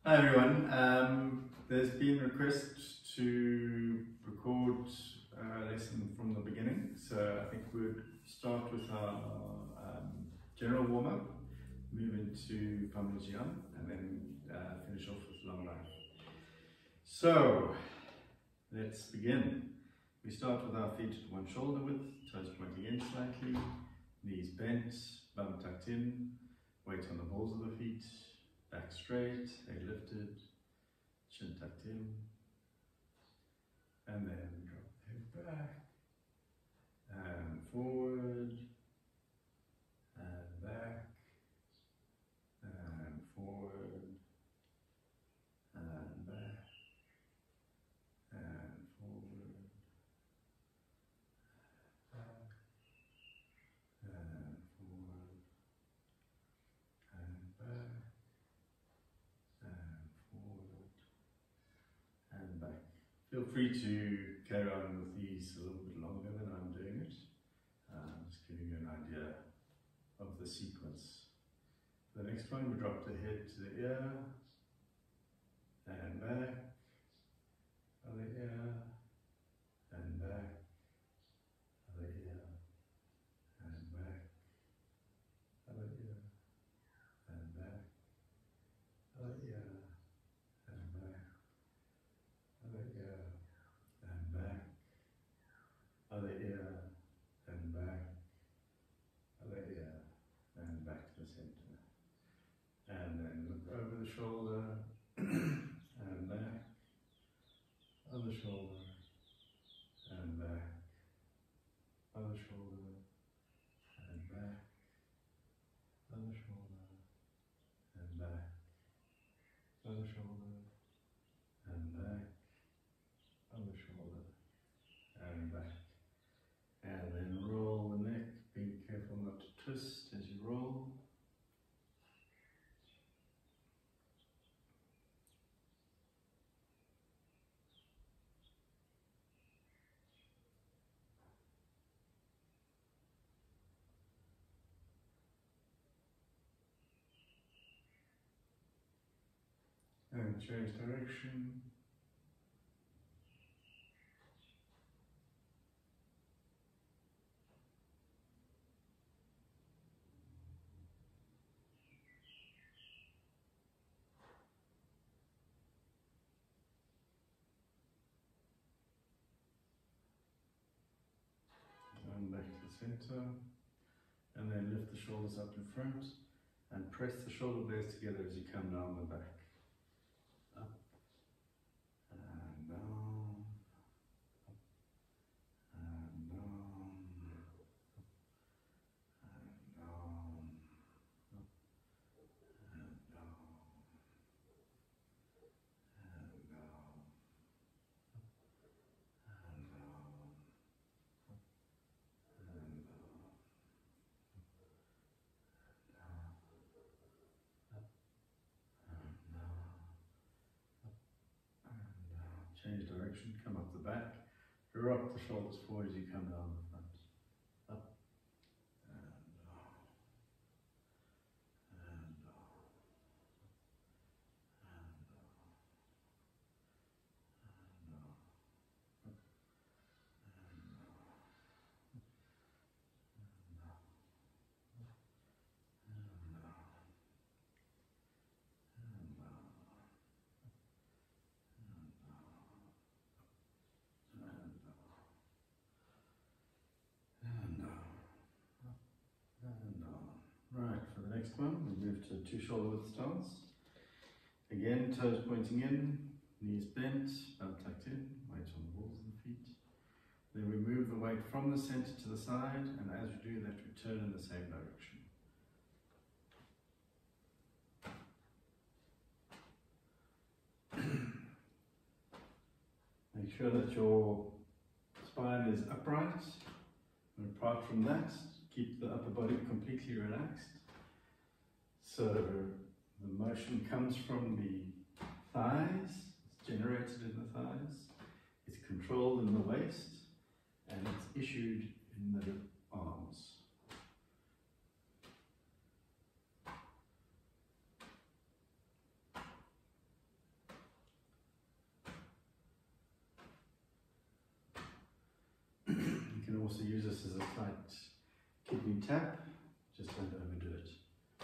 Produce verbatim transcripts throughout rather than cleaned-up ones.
Hi everyone, um, there's been a request to record a lesson from the beginning, so I think we'll start with our um, general warm-up, move into Peng Lu Ji An, and then uh, finish off with long life. So, let's begin. We start with our feet at one shoulder width, toes pointing in slightly, knees bent, bum tucked in, weight on the balls of the feet, back straight, head lifted, chin tucked in, and then drop the head back, and forward, and back, and forward, and back, and forward, back, and forward, and back, and forward, and back. Feel free to carry on with these a little bit longer than I'm doing it. Um, just giving you an idea of the sequence. For the next one, we drop the head to the ear, and back, other ear, and back, other ear, and back, other ear, and back, other ear, and back, other ear, and back, other ear, and back, other ear, and back to the center. And then look over the shoulder, and back, other shoulder, and back, other shoulder, and back, other shoulder, and back, other shoulder, and back, other shoulder, and back. And then roll the neck, being careful not to twist as you roll. And change direction. And back to the center. And then lift the shoulders up in front and press the shoulder blades together as you come down the back. Up and down, up and down, up and down, up and down, and down, and down, and down. Change direction, come up the back, drop the shoulders forward as you come down the front. Up and down, and down, and down, and down, up and down, and down, and down, and down, and down. Right, for the next one, we move to two shoulder width stance. Again, toes pointing in, knees bent, bum tucked in, weight on the balls of the feet. Then we move the weight from the center to the side, and as we do that, we turn in the same direction. Make sure that your spine is upright, and apart from that, keep the upper body completely relaxed. So the motion comes from the thighs, it's generated in the thighs, it's controlled in the waist, and it's issued in the arms. can also use this as a slight kidney tap, just don't overdo it.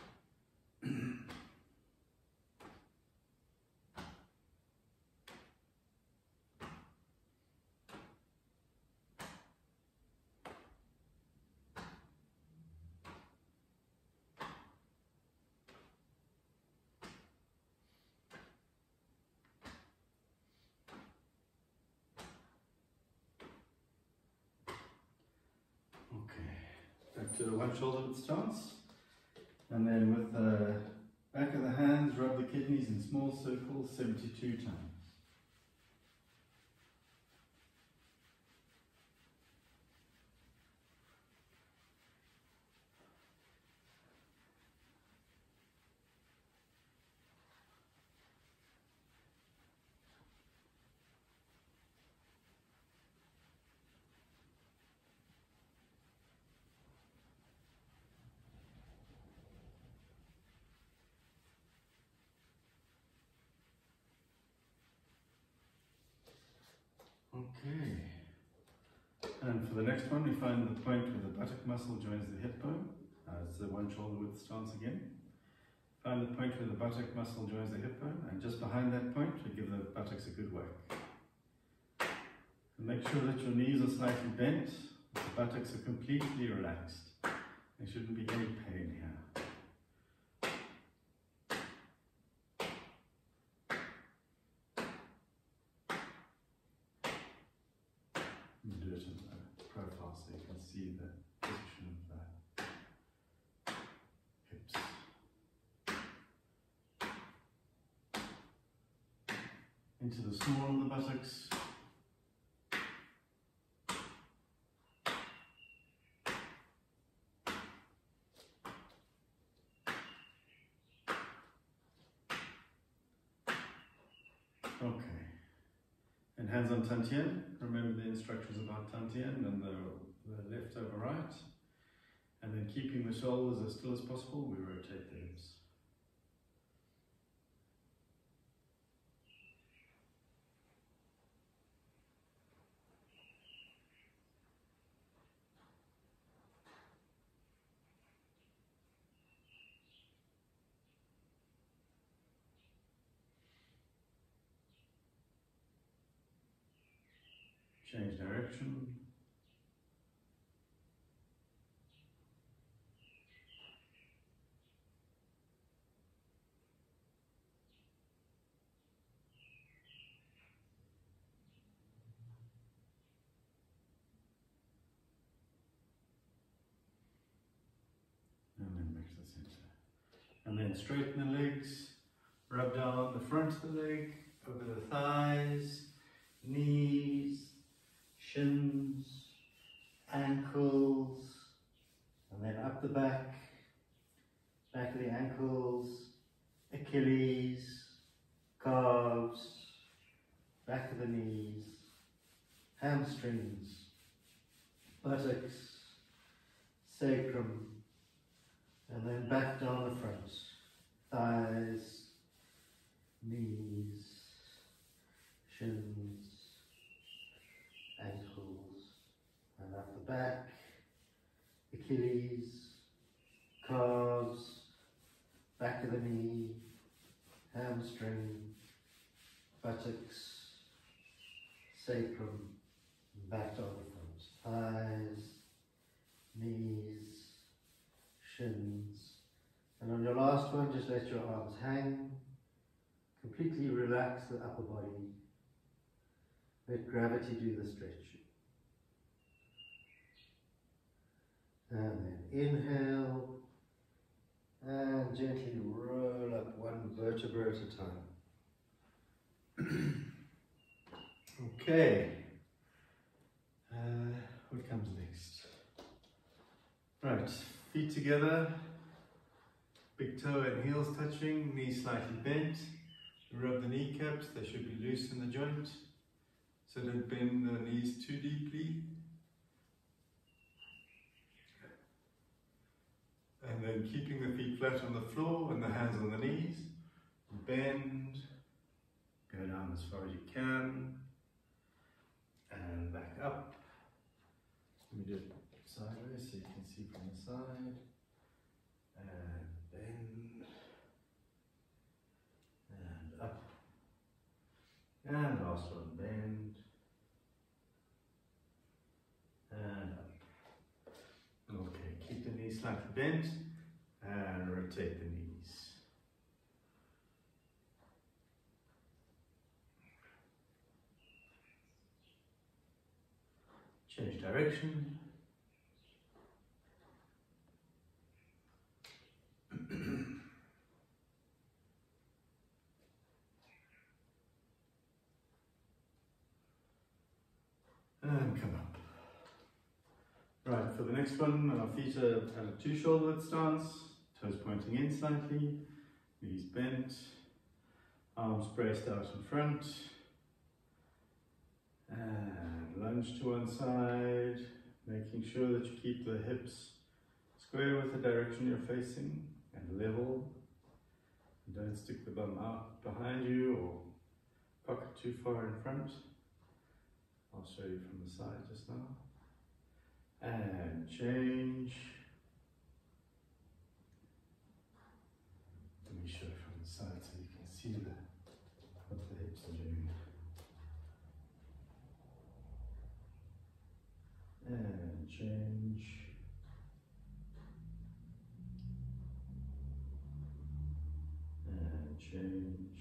To the one shoulder width stance, and then with the back of the hands rub the kidneys in small circles seventy-two times. Okay, and for the next one we find the point where the buttock muscle joins the hip bone. Uh, it's the one shoulder width stance again. Find the point where the buttock muscle joins the hip bone, and just behind that point we give the buttocks a good whack. And make sure that your knees are slightly bent, that the buttocks are completely relaxed. There shouldn't be any pain here. Do it in the profile so you can see the position of the hips. Into the small of the buttocks. Okay. And hands on Tantien. Remember the instructions about Tantien and the, the left over right. And then keeping the shoulders as still as possible, we rotate the hips. Change direction. And then back to the center. And then straighten the legs, rub down the front of the leg, over the thighs, knees, shins, ankles, and then up the back, back of the ankles, Achilles, calves, back of the knees, hamstrings, buttocks, sacrum, and then back down the front, thighs, knees, shins, ankles, and up the back, Achilles, calves, back of the knee, hamstring, buttocks, sacrum, back down the front, thighs, knees, shins, and on your last one just let your arms hang, completely relax the upper body. Let gravity do the stretch. And then inhale, and gently roll up one vertebra at a time. Okay, uh, what comes next? Right, feet together, big toe and heels touching, knees slightly bent. Rub the kneecaps, they should be loose in the joint. So don't bend the knees too deeply. And then keeping the feet flat on the floor and the hands on the knees. Bend, go down as far as you can, and back up. Let me do it sideways so you can see from the side. And bend. And up. And last one, bend. And up. Okay, keep the knees slightly bent and rotate the knees. Change direction. And come up. Right, for the next one, our feet are at a two shoulder width stance, toes pointing in slightly, knees bent, arms braced out in front, and lunge to one side, making sure that you keep the hips square with the direction you're facing and level. Don't stick the bum out behind you or pocket too far in front. I'll show you from the side just now. And change. Let me show you from the side so you can see the, what the hips are doing. And change. And change.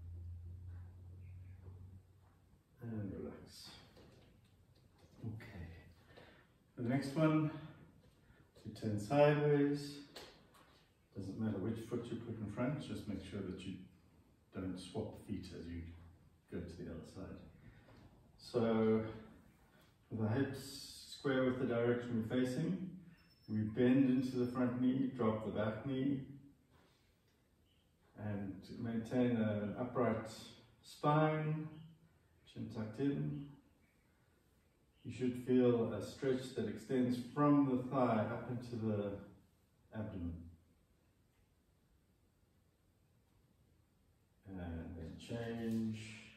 And relax. Okay. For the next one, you turn sideways. Doesn't matter which foot you put in front, just make sure that you don't swap feet as you go to the other side. So, with the hips square with the direction we're facing, we bend into the front knee, drop the back knee, and maintain an upright spine, chin tucked in. You should feel a stretch that extends from the thigh up into the abdomen. And then change.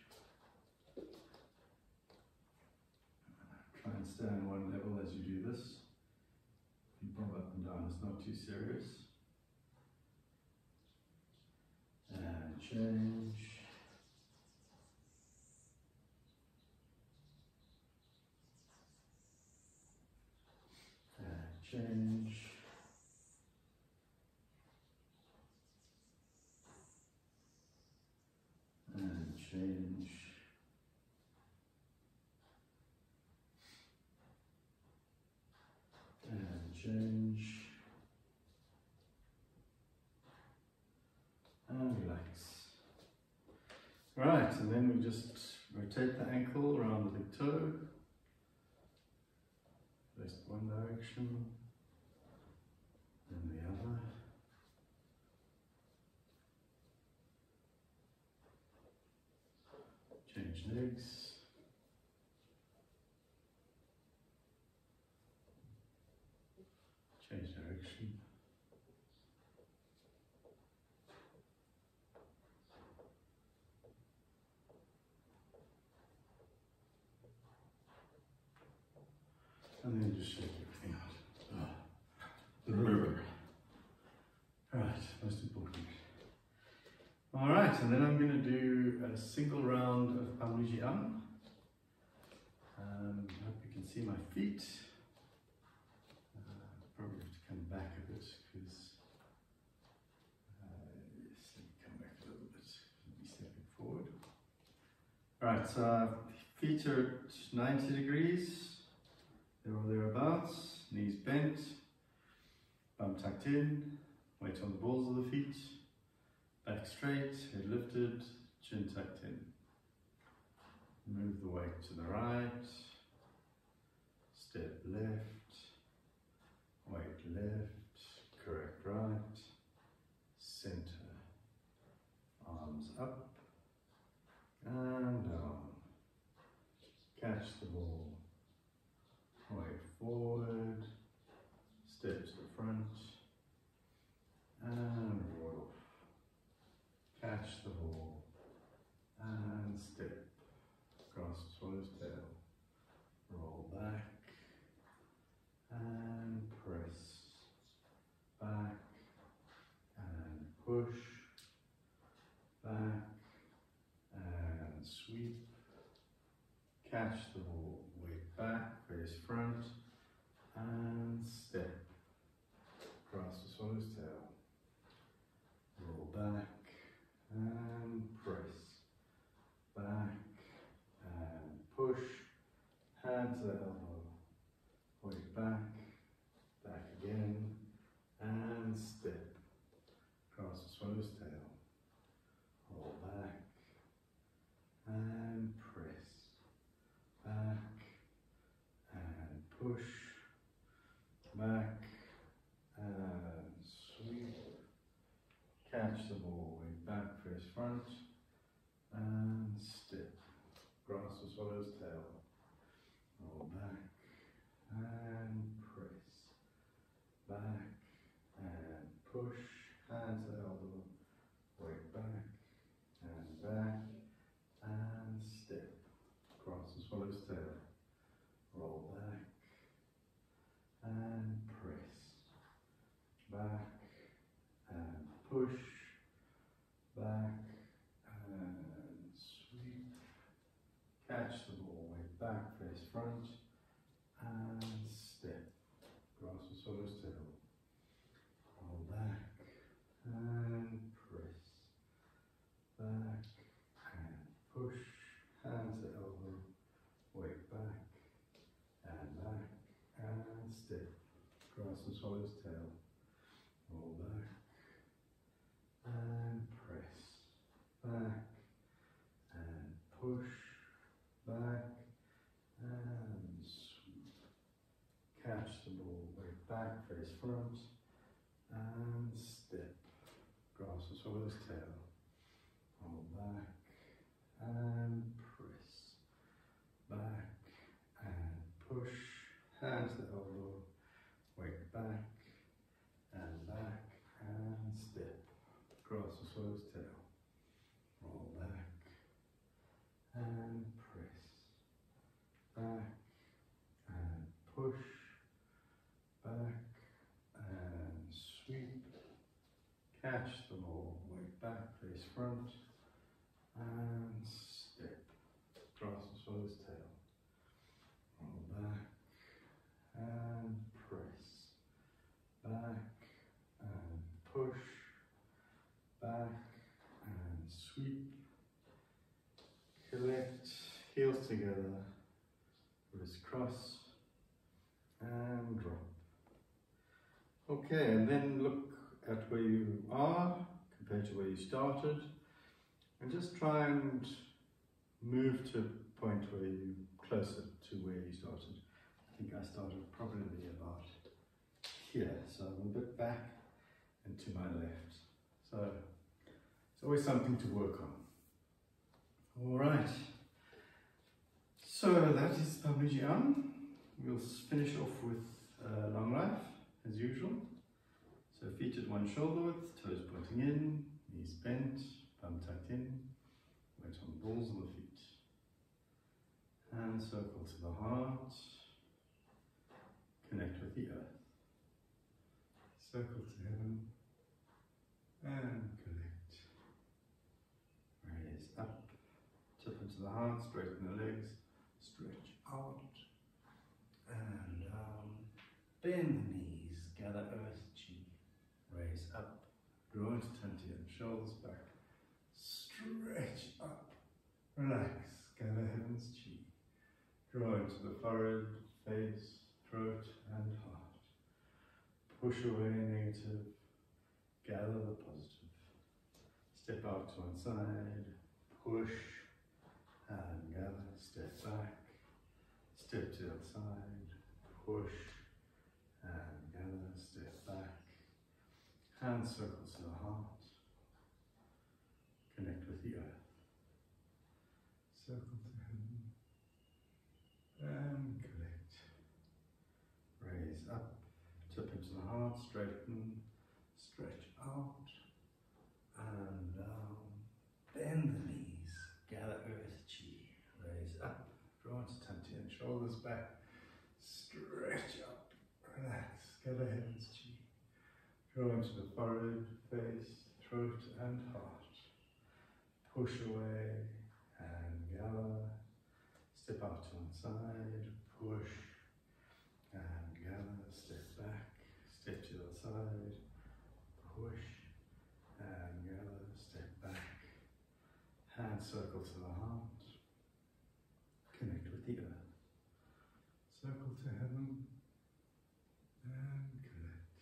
Try and stay on one level as you do this. If you bob up and down, it's not too serious. And change. And change. And change. And change. And relax. Right, and then we just rotate the ankle around the big toe. First one direction, then the other. Change legs. Change direction. And then just shake everything out. Ah. The river. Right, most important. All right, and then I'm going to do a single round of Peng Lu Ji An. Um, I hope you can see my feet. Uh, probably have to come back a bit because, uh, yes, let me come back a little bit. Let me stepping forward. All right, so uh, feet are at ninety degrees. There or thereabouts, knees bent, bum tucked in, weight on the balls of the feet, back straight, head lifted, chin tucked in. Move the weight to the right, step left, weight left, correct right, center, arms up and down, catch the ball. Weight forward, step to the front, and roll off. Catch the ball, and step. Grasp swallow's tail. Roll back, push, back, and sweep. Catch the ball, weight back, face front, and step. Cross the swallow's tail. Roll back, and press. Back, and push. Hand to the elbow. Weight back, back again, and step. Cross the swallow's tail. Roll back, and press. Back, and push. Back, and sweep. Catch the ball, weight back, face front, and step. Cross the swallow's tail. Roll back, and press. Back, and push. Hand to the elbow. Weight back, and back, and step. Cross the swallow's tail. Roll back, and press. Back, and push. Back, and sweep. Catch the ball, weight back, face front, and step. Cross the swallow's tail. Roll back, and press. Back, and push. Hand to elbow, weight back, and back, and step. Cross the swallow's tail. Roll back, and press. Back, and push. Back, and sweep. Catch the ball, weight back, face front, and step. Cross the swallow's tail. Roll back, and press. Back, and push. Hand to the elbow, weight back, and back, and step. Cross the swallow's tail. Roll back, and press. Back, and push. Back, and sweep. Catch the ball, weight back, face front, and step. Cross the swallow's tail. Roll back, and press. Back, and push. Back, and sweep. Collect, heels together, wrists cross, and drop. Okay, and then look at where you are compared to where you started, and just try and move to a point where you're closer to where you started. I think I started probably about here, so I'm a bit back and to my left. So it's always something to work on. All right, so that is Peng Lu Ji An. We'll finish off with uh, long life as usual. So feet at one shoulder width, toes pointing in, knees bent, bum tucked in, weight on the balls of the feet. Hand circle to the heart, connect with the earth. Circle to heaven, and connect. Raise up. Tip into the heart, straighten the legs, stretch out, and down. Bend the knees, gather earth chi. Raise up, draw into tenty and shoulders back. Stretch up, relax, gather heaven's chi. Draw into the forehead, face, throat, and heart. Push away negative, gather the positive. Step out to one side, push. And gather, step back, step to the other side, push, and gather, step back. Hand circles to the heart, connect with the earth. Circle to heaven, and collect. Raise up, tip into the heart, straighten, stretch out, and down. Bend the knees, gather earth. Raise up, draw into tenty and shoulders back, stretch up, relax, gather heaven's chi. Draw into the forehead, face, throat and heart. Push away and gather. Step out to one side, push and gather. Step back, step to the side, push and gather. Step back. Hand circle to the heart. Connect with the earth. Circle to heaven and connect.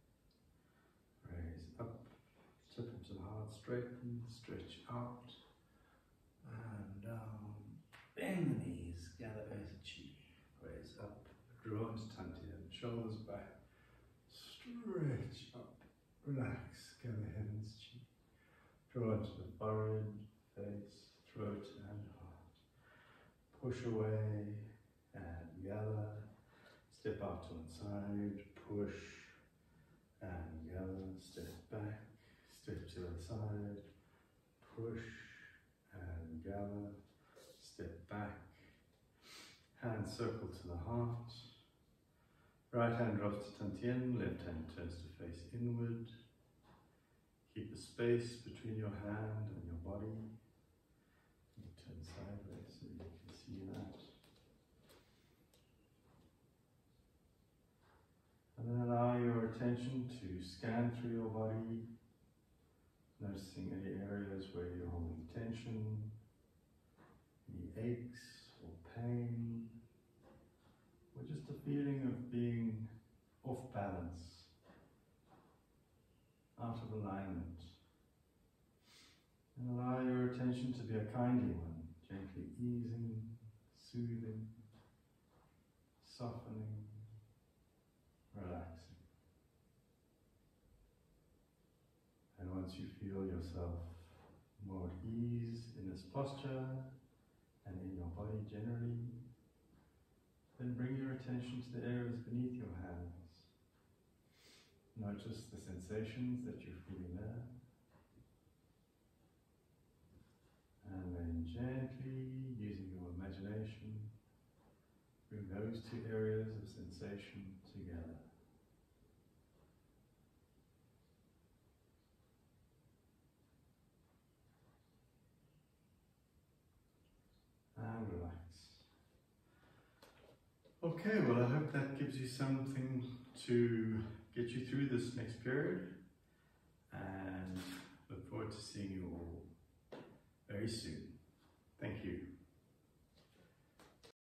Raise up, tip into the heart, straighten, stretch out and down. Bend the knees, gather earth chi. Raise up, draw into Tantian, shoulders back, stretch up, relax, gather heaven's chi. Draw into the forehead, face, throat and heart. Push away and gather. Step out to one side, push and gather. Step back, step to the side, push and gather. Step back. Hand circle to the heart. Right hand drops to Tantien, left hand turns to face inward. Keep a space between your hand and your body. You turn sideways so you can see that. And then allow your attention to scan through your body, noticing any areas where you're holding tension, any aches or pain, or just a feeling of being off balance, out of alignment. And allow your attention to be a kindly one, gently easing, soothing, softening, relaxing. And once you feel yourself more at ease in this posture and in your body generally, then bring your attention to the areas beneath your hands. Notice the sensations that you're feeling there. And then gently, using your imagination, bring those two areas of sensation together. And relax. Okay, well, I hope that gives you something to get you through this next period, and look forward to seeing you all very soon.